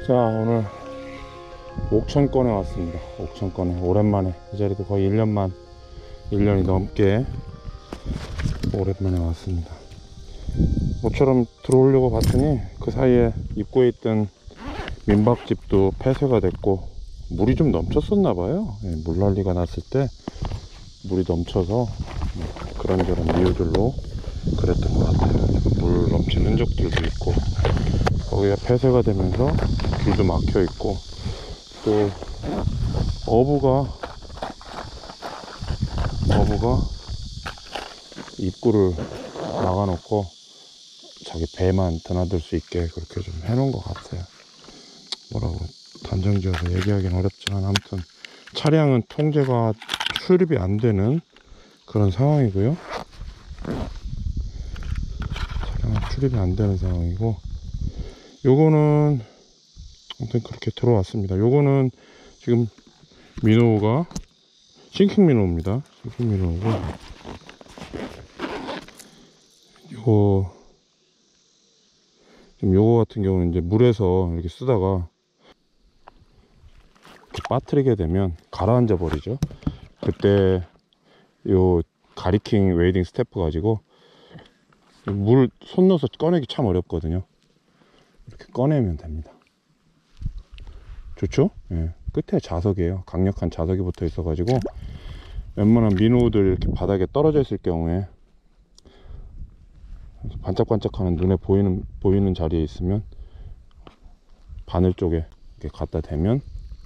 자, 오늘 옥천권에 왔습니다. 옥천권에 오랜만에, 이 자리도 거의 1년이 넘게 오랜만에 왔습니다. 모처럼 들어오려고 봤더니 그 사이에 입구에 있던 민박집도 폐쇄가 됐고 물이 좀 넘쳤었나봐요. 물난리가 났을 때 물이 넘쳐서 그런저런 이유들로 그랬던 것 같아요. 물 넘친 흔적들도 있고, 거기가 폐쇄가 되면서 길도 막혀 있고, 또 어부가 입구를 막아놓고 자기 배만 드나들 수 있게 그렇게 좀 해놓은 것 같아요. 뭐라고 단정지어서 얘기하기는 어렵지만, 아무튼 차량은 통제가 출입이 안 되는 그런 상황이고요. 차량은 출입이 안 되는 상황이고, 요거는 아무튼 그렇게 들어왔습니다. 요거는 지금 민호가 싱킹 민호입니다. 싱킹 민호고, 요거 같은 경우는 이제 물에서 이렇게 쓰다가 이렇게 빠뜨리게 되면 가라앉아 버리죠. 그때 요 가리킹 웨이딩 스태프 가지고 물 손 넣어서 꺼내기 참 어렵거든요. 이렇게 꺼내면 됩니다. 좋죠? 예. 끝에 자석이에요. 강력한 자석이 붙어 있어 가지고 웬만한 민호들 이렇게 바닥에 떨어져 있을 경우에 반짝반짝하는 눈에 보이는 자리에 있으면 바늘 쪽에 이렇게 갖다 대면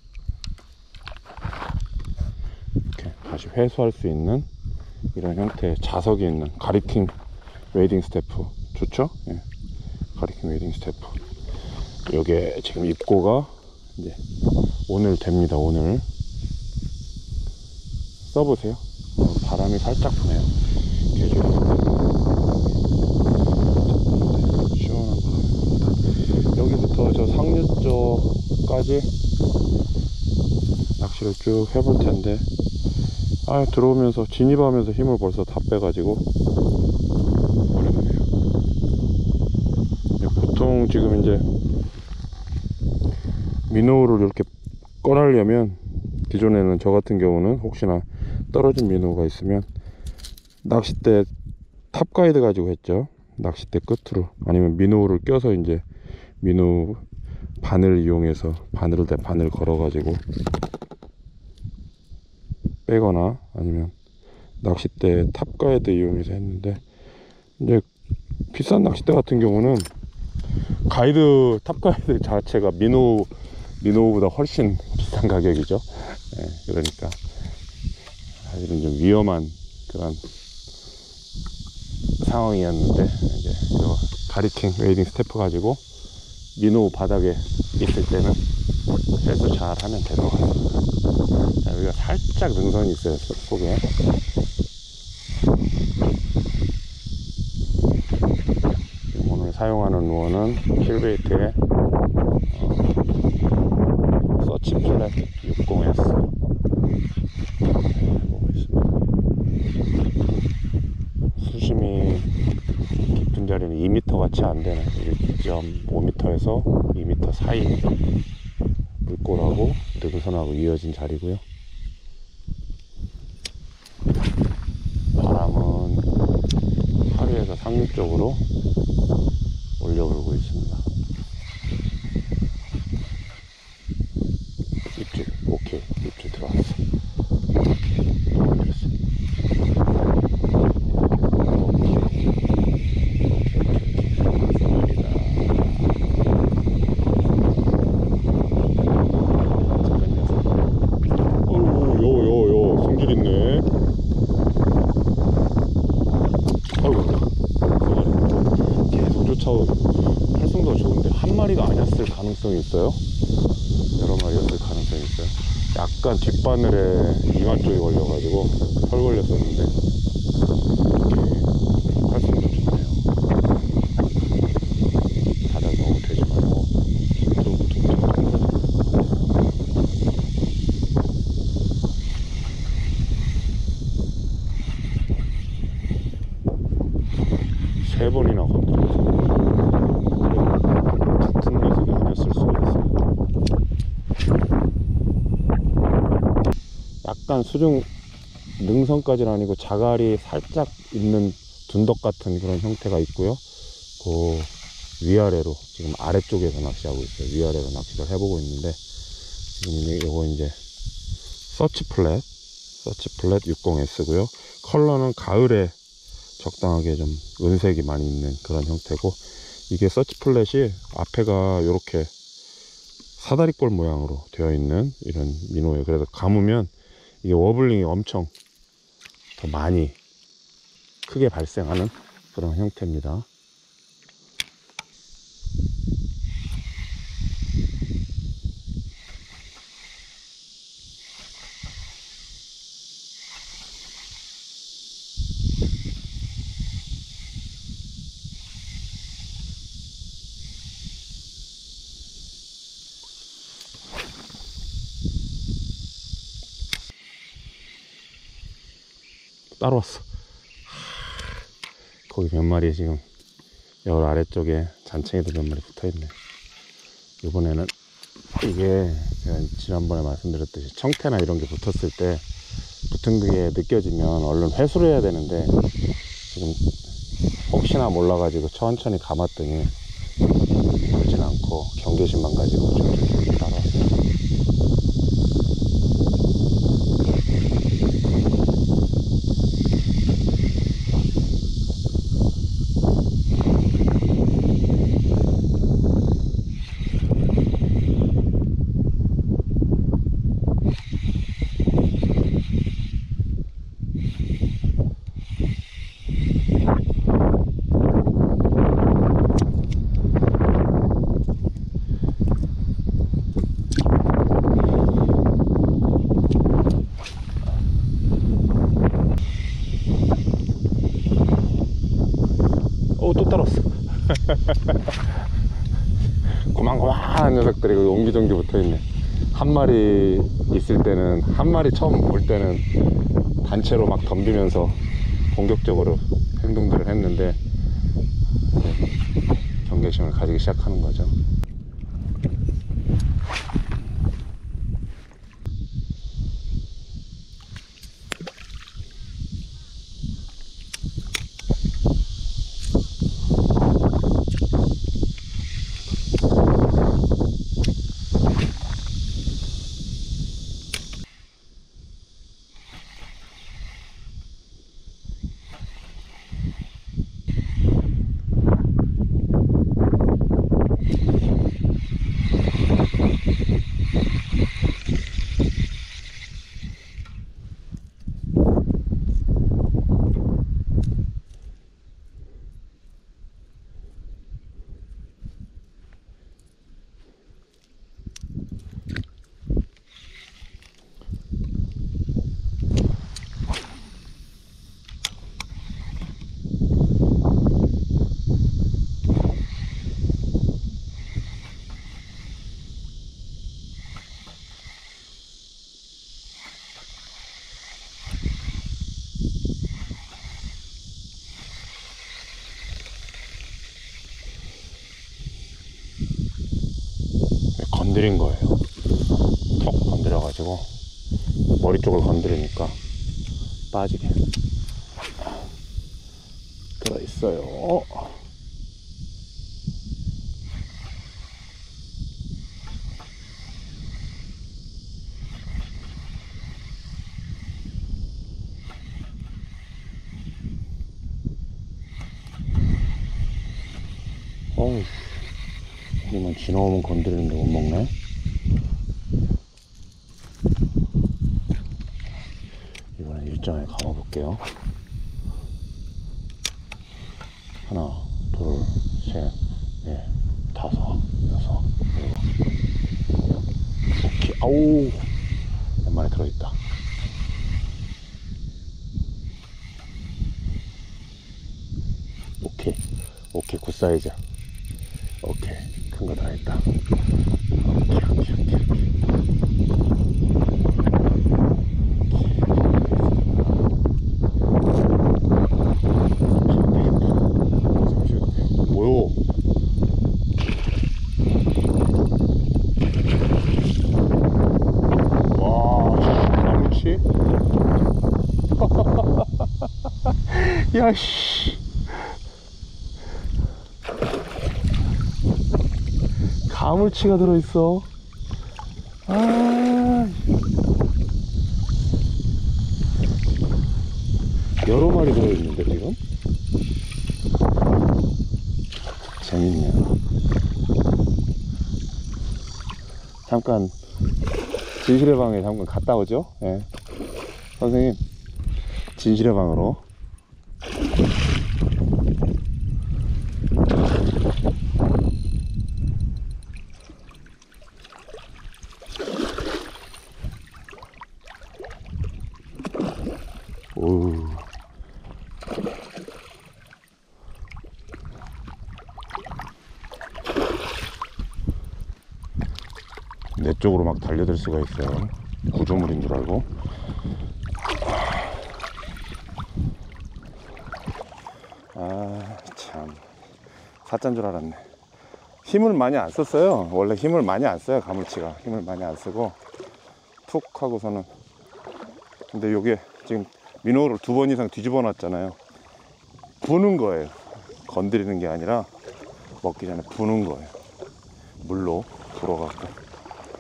이렇게 다시 회수할 수 있는 이런 형태의 자석이 있는 가리킹 웨이딩 스태프 좋죠? 예. 가리킹 웨이딩 스태프. 요게 지금 입고가 이제 오늘 됩니다. 오늘 써보세요. 바람이 살짝 부네요. 계절이 시원한 바람입니다. 여기부터 저 상류 쪽까지 낚시를 쭉 해볼 텐데, 들어오면서 진입하면서 힘을 벌써 다 빼가지고 어렵네요. 보통 지금 이제 민호를 이렇게 꺼내려면, 기존에는 저 같은 경우는 혹시나 떨어진 민호가 있으면 낚싯대 탑가이드 가지고 했죠. 낚싯대 끝으로, 아니면 민호를 껴서 이제 민호 바늘 이용해서 바늘 걸어 가지고 빼거나, 아니면 낚싯대 탑가이드 이용해서 했는데, 이제 비싼 낚싯대 같은 경우는 탑가이드 자체가 민호보다 훨씬 비싼 가격이죠. 그러니까 사실은 좀 위험한 그런 상황이었는데, 이제 이 가리킹 웨이딩 스태프 가지고 민호 바닥에 있을 때는 회수 잘 하면 될 것 같습니다. 자, 여기가 살짝 능선이 있어요, 속에. 오늘 사용하는 루어는 킬베이트의 서치 플랫 60S 수심이 깊은 자리는 2m 같이 안 되는 1.5m에서 2m 사이 물골하고 능선하고 이어진 자리고요. 바람은 하류에서 상류 쪽으로 올려불고 있습니다. 입질, 오케이, 입질 들어왔어. 활성도가 좋은데 한 마리가 아니었을 가능성이 있어요. 여러 마리였을 가능성이 있어요. 약간 뒷바늘에 이만 쪽에 걸려가지고 털 걸렸었는데, 이렇게 활성도 좋네요. 바닥 너무 되지 말고 퉁퉁퉁퉁. 세 번이나 건드려서 같은 녀석이 아니었을 수가 있어요. 약간 수중 능선까지는 아니고 자갈이 살짝 있는 둔덕 같은 그런 형태가 있고요. 그 위아래로 지금 아래쪽에서 낚시하고 있어요. 위아래로 낚시를 해보고 있는데 지금 이거 이제 서치 플랫 60S고요. 컬러는 가을에 적당하게 좀 은색이 많이 있는 그런 형태고, 이게 서치 플랫이 앞에가 이렇게 사다리꼴 모양으로 되어 있는 이런 민호예요. 그래서 감으면 이게 워블링이 엄청 더 많이 크게 발생하는 그런 형태입니다. 따로 왔어. 거기 몇 마리 지금 열 아래쪽에 잔챙이도 몇 마리 붙어 있네. 이번에는 이게 제가 지난번에 말씀드렸듯이 청태나 이런 게 붙었을 때 붙은 게 느껴지면 얼른 회수를 해야 되는데, 지금 혹시나 몰라 가지고 천천히 감았더니 그러진 않고 경계심만 가지고 좀 따라왔어요. 또 따라왔어. 고만고만한 녀석들이 옹기종기 붙어있네. 한 마리 있을 때는, 한 마리 처음 볼 때는 단체로 막 덤비면서 공격적으로 행동들을 했는데 경계심을 가지기 시작하는 거죠. 건드린 거예요. 톡 건드려가지고 머리 쪽을 건드리니까 빠지게 들어있어요. 어우, 여기만 지나오면 건드리는데 못 먹네. 이번엔 일정에 감아볼게요. 하나, 둘, 셋, 넷, 다섯, 여섯, 일곱. 오케이. 아우, 몇 마리 들어있다. 오케이. 오케이, 굿 사이즈. 오케이, 큰 거 들어있다. 오케이. 뭐요? 와, 나무치? 야씨, 가물치가 들어있어. 아, 여러 마리 들어있는데 지금. 재밌네요. 잠깐 진실의 방에 잠깐 갔다 오죠. 예. 선생님, 진실의 방으로. 오. 내 쪽으로 막 달려들 수가 있어요. 구조물인 줄 알고. 아, 참. 사자인 줄 알았네. 힘을 많이 안 썼어요. 원래 힘을 많이 안 써요, 가물치가. 힘을 많이 안 쓰고 툭 하고서는. 근데 요게 지금 민호를 2번 이상 뒤집어 놨잖아요. 부는 거예요. 건드리는 게 아니라 먹기 전에 부는 거예요. 물로 불어갖고.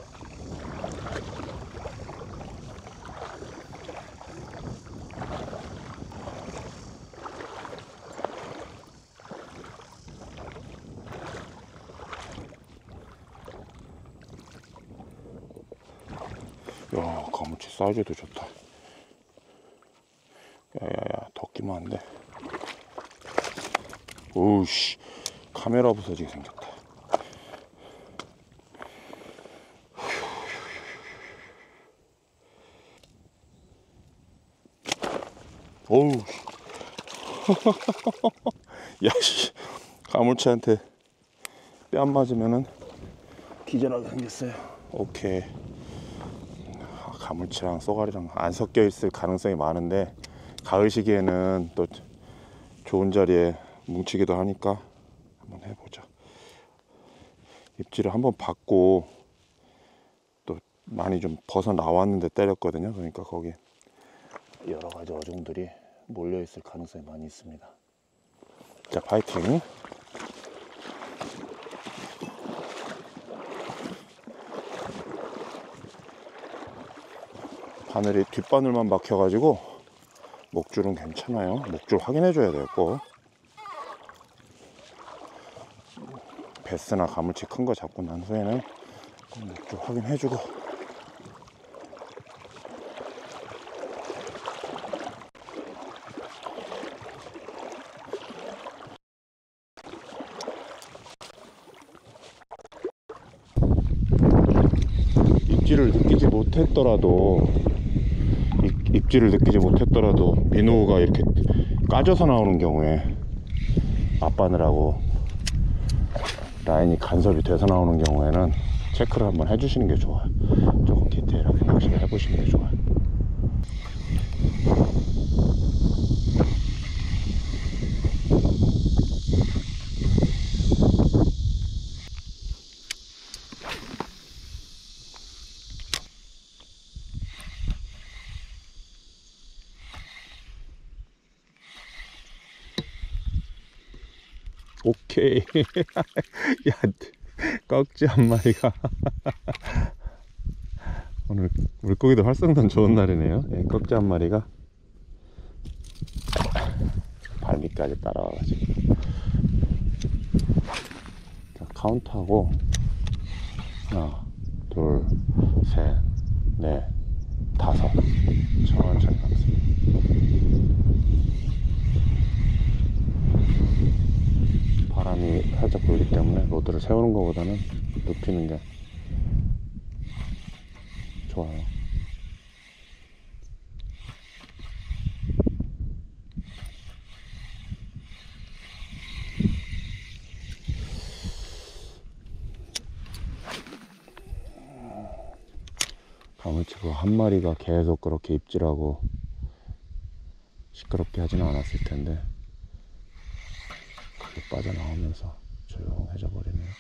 야, 가물치 사이즈도 좋다. 야야야, 덮기만 한데. 오우씨, 카메라 부서지게 생겼다. 오우. 야씨, 가물치한테 뺨 맞으면은 기절하게 생겼어요. 오케이. 가물치랑 쏘가리랑 안 섞여 있을 가능성이 많은데, 가을 시기에는 또 좋은 자리에 뭉치기도 하니까 한번 해보자. 입질을 한번 받고 또 많이 좀 벗어 나왔는데 때렸거든요. 그러니까 거기 여러 가지 어종들이 몰려 있을 가능성이 많이 있습니다. 자, 파이팅. 바늘이 뒷바늘만 막혀가지고 목줄은 괜찮아요. 목줄 확인해 줘야 돼요, 꼭. 베스나 가물치 큰 거 잡고 난 후에는 목줄 확인해 주고. 입질을 느끼지 못했더라도 민호가 이렇게 까져서 나오는 경우에, 앞바늘하고 라인이 간섭이 돼서 나오는 경우에는 체크를 한번 해주시는 게 좋아요. 조금 디테일하게 낚시를 해보시는 게 좋아요. 오케이. 야, 꺽지 한 마리가. 오늘 물고기도 활성도 좋은 날이네요. 예, 꺽지 한 마리가 발밑까지 따라와가지고. 자, 카운트하고 하나, 둘, 셋, 넷, 다섯. 천천히 가겠습니다. 바람이 살짝 불기 때문에 로드를 세우는 것보다는 눕히는 게 좋아요. 가물치가 한 마리가 계속 그렇게 입질하고 시끄럽게 하지는 않았을 텐데, 그게 빠져나오면서 조용해져 버리네요.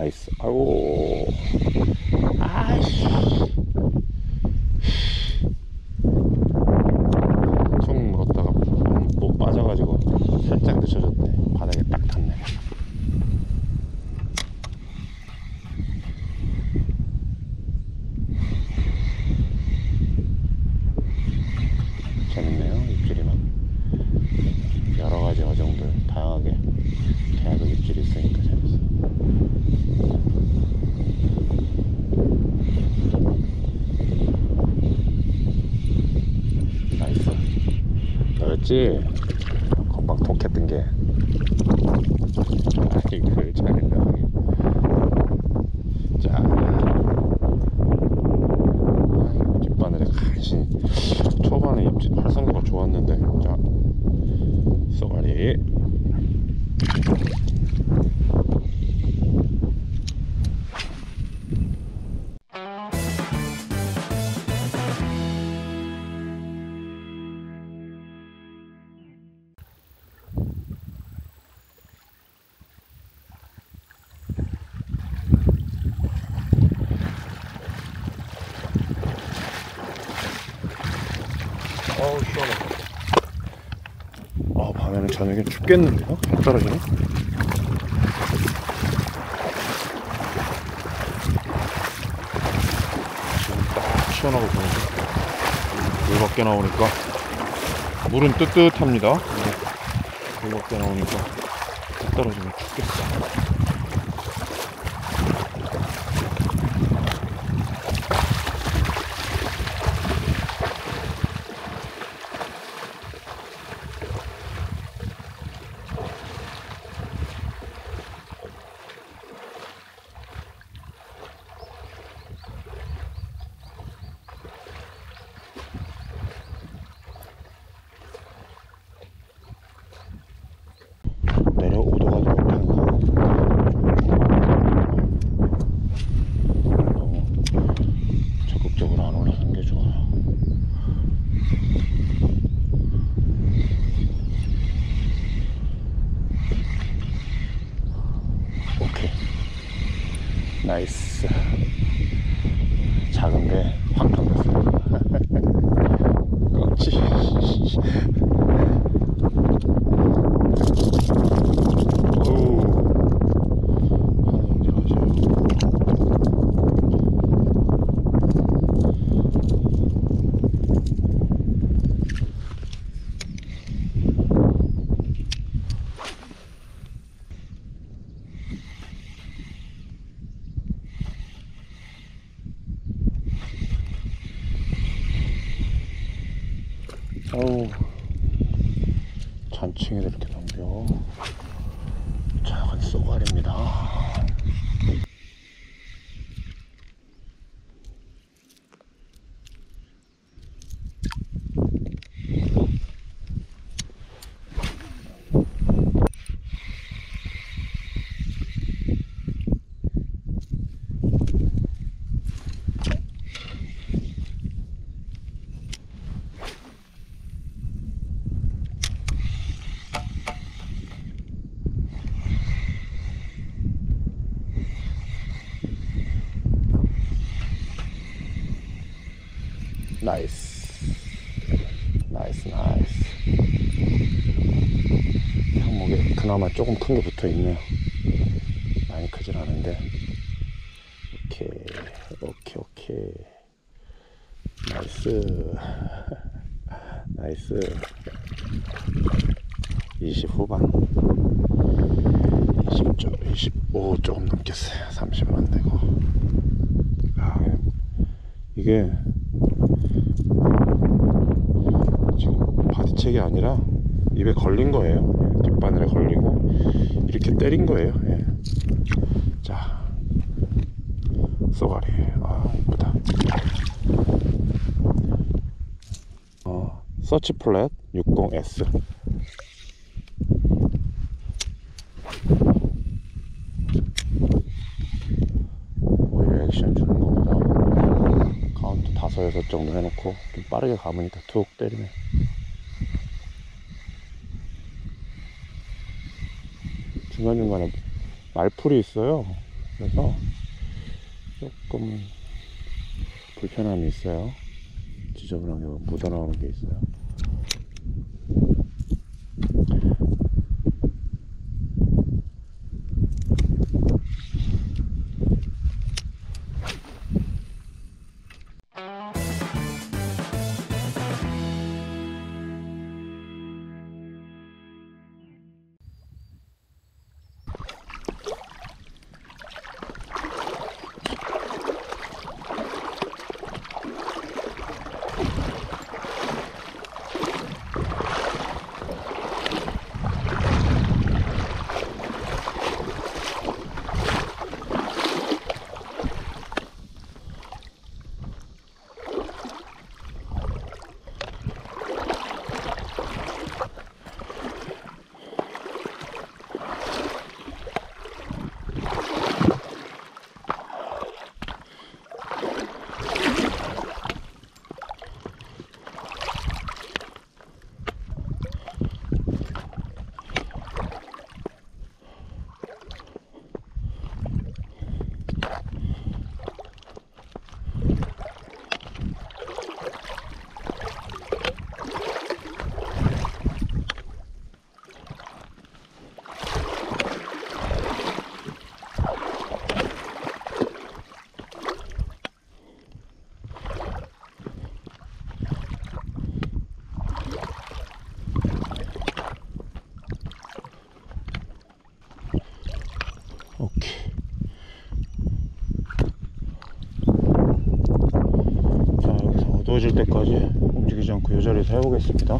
나이스. 아이고. 아이씨. 총 물었다가 못 빠져가지고 살짝 늦춰졌네. 바닥에 딱 탔네. 재밌네요. 입질이 막 여러가지 어종들 다양하게 계속 입질이 있으니까 재밌어. 나이스. 너였지? 금방 독했던 게. 아, 이걸 잘했다. 자, 뒷바늘에 간신히 초반에 입질 활성도가 좋았는데. 자, 쏘가리. 어우 시원해. 밤에는 저녁에 춥겠는데요? 잘 떨어지네. 지금 딱 시원하고 보이죠? 물 밖에 나오니까 물은 뜨뜻합니다. 물 밖에 나오니까 딱 떨어지면 춥겠어. 내려오도가 못한 거. 너무 적극적으로 안 올라선 게 좋아. 오케이. 나이스. 작은 게 확 던졌어요. 꺽지. 어우, 잔칭이도 이렇게 덤벼. 작은 쏘가리입니다. 나이스. 나이스 나이스. 항목에 그나마 조금 큰 게 붙어 있네요. 많이 크진 않은데. 오케이 오케이 오케이. 나이스. 나이스. 20 후반. 20조 25 조금 넘겠어요. 30은 안 되고. 이게 지금 바디책이 아니라 입에 걸린 거예요. 뒷바늘에 걸리고 이렇게 때린 거예요. 예. 자, 쏘가리. 아, 이쁘다. 서치 플랫 60S. 오히려 액션 주는 거보다 카운트 5, 6 정도 해놓고 좀 빠르게 감으니까 툭 때리네. 중간중간에 말풀이 있어요. 그래서 조금 불편함이 있어요. 지저분하게 묻어나오는 게 있어요. 오케이. 자, 여기서 어두워질 때까지 움직이지 않고 이 자리에서 해보겠습니다.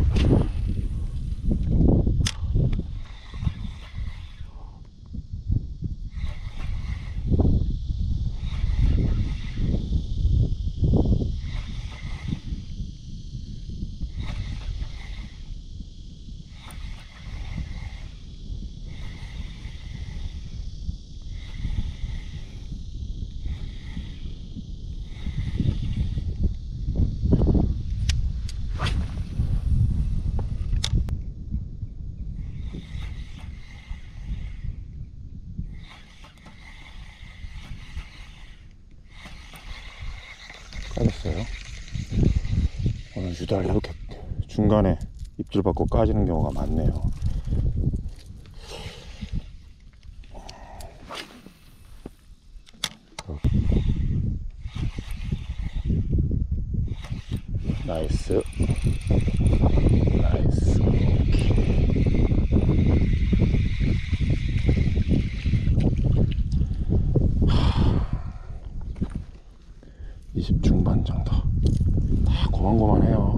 까졌어요. 오늘 유달 이렇게 중간에 입질 받고 까지는 경우가 많네요. 나이스. 나이스. 20 중반 정도. 다 고만고만해요.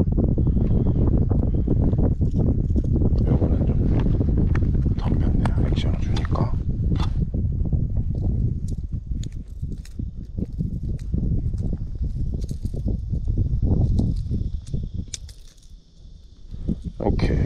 요거는 좀 덤볐네요. 액션을 주니까. 오케이.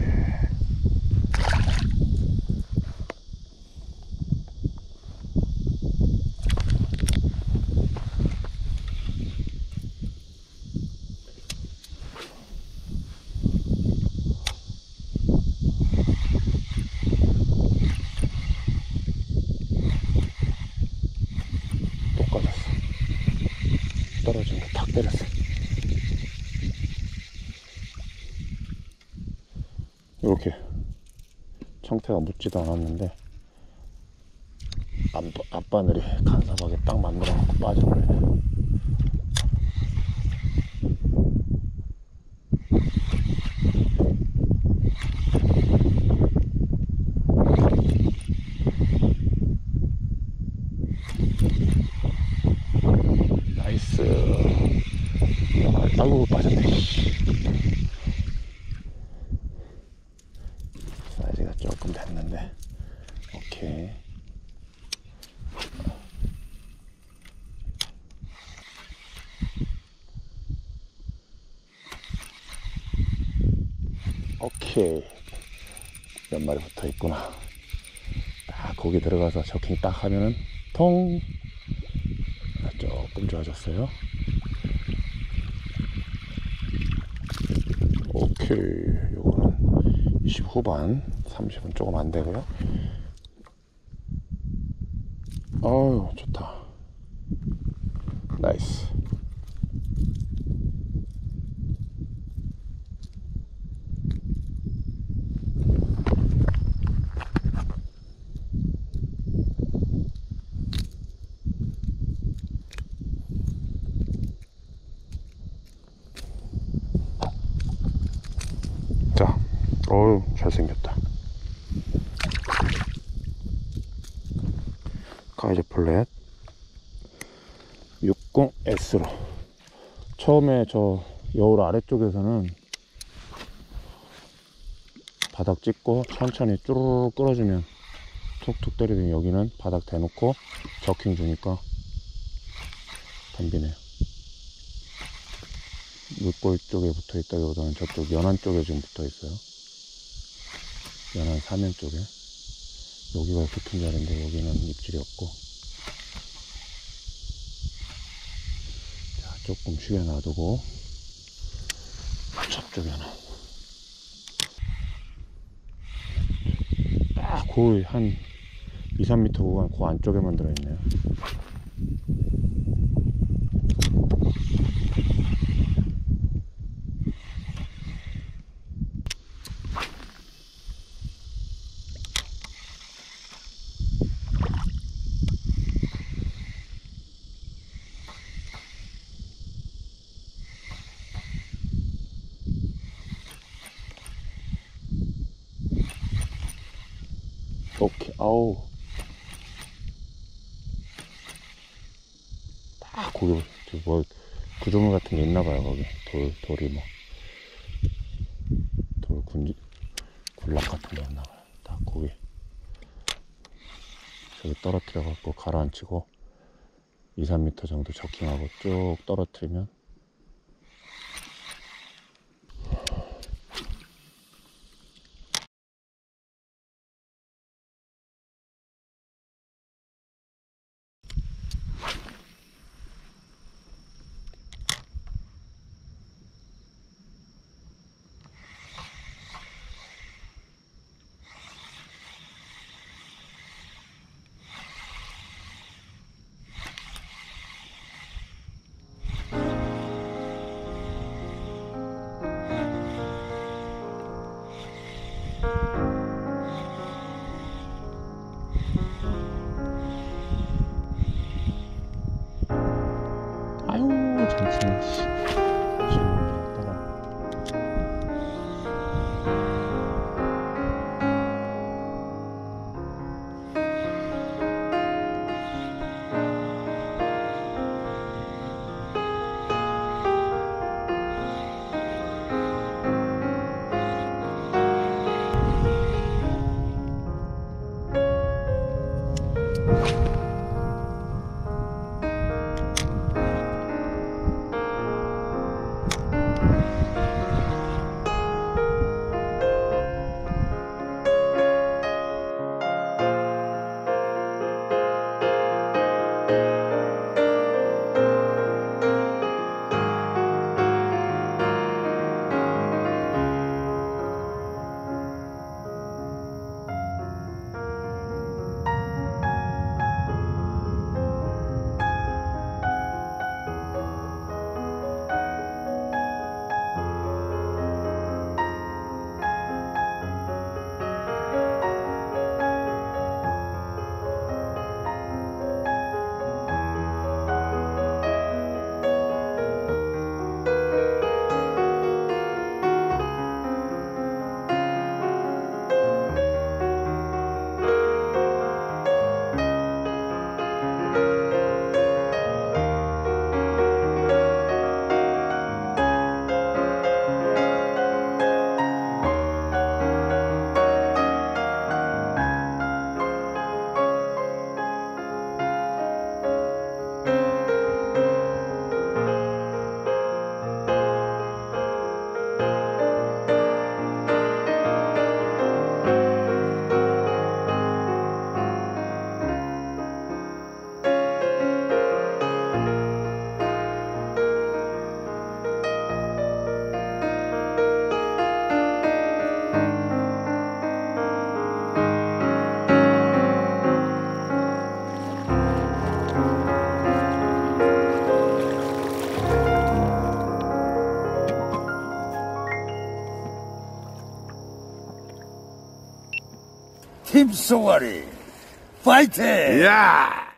또 꺼졌어. 떨어진 거 탁 때렸어. 이렇게 청태가 묻지도 않았는데 앞바늘이 간섭하게 딱 만들어 놓고 빠져버리네. 나이스. 아이고 빠졌네. 사이즈가 조금 됐는데 오케이. 오케이. 몇 마리 붙어 있구나. 딱 고기 들어가서 저킹 딱 하면은 통. 조금 좋아졌어요. 오케이. 요거는 20 후반, 30은 조금 안 되고요. 어우, 좋다. 나이스. 자, 어우, 잘생겼다. 가이드 플랫 60S로. 처음에 저 여울 아래쪽에서는 바닥 찍고 천천히 쭈르륵 끌어주면 툭툭 때리더니 여기는 바닥 대놓고 저킹 주니까 덤비네요. 물골 쪽에 붙어 있다기보다는 저쪽 연안 쪽에 지금 붙어 있어요. 연안 사면 쪽에. 여기가 붙은 자리인데 여기는 입질이 없고. 자, 조금 쉬게 놔두고 저쪽에 하나. 딱 거의 한 2, 3m 구간 그 안쪽에만 들어있네요. 오케이. 아우, 딱 거기 뭐 구조물 같은 게 있나봐요. 거기 돌이 뭐 돌 군락 같은 게 있나봐요. 딱 거기 저기 떨어뜨려 갖고 가라앉히고 2, 3m 정도 저킹하고 쭉 떨어뜨리면 팀 쏘가리 파이팅! 야!